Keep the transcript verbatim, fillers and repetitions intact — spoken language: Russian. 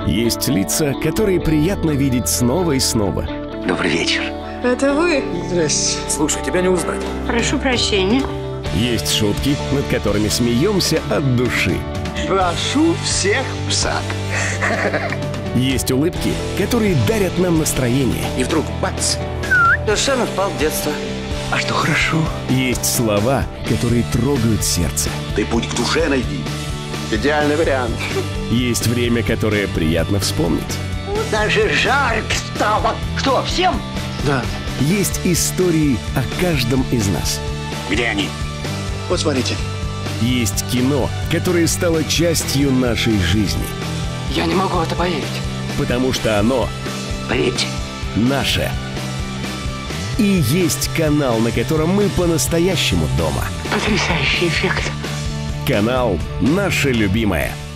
Есть лица, которые приятно видеть снова и снова. Добрый вечер. Это вы? Здрасте. Слушай, тебя не узнать. Прошу прощения. Есть шутки, над которыми смеемся от души. Прошу всех в сад. Есть улыбки, которые дарят нам настроение. И вдруг бац! Совершенно впал в детство. А что хорошо? Есть слова, которые трогают сердце. Ты путь к душе найди. Идеальный вариант. Есть время, которое приятно вспомнить. Даже жарко стало. Что, всем? Да. Есть истории о каждом из нас. Где они? Вот смотрите. Есть кино, которое стало частью нашей жизни. Я не могу в это поверить. Потому что оно Поверьте. наше. И есть канал, на котором мы по-настоящему дома. Потрясающий эффект. Канал «Наше любимое».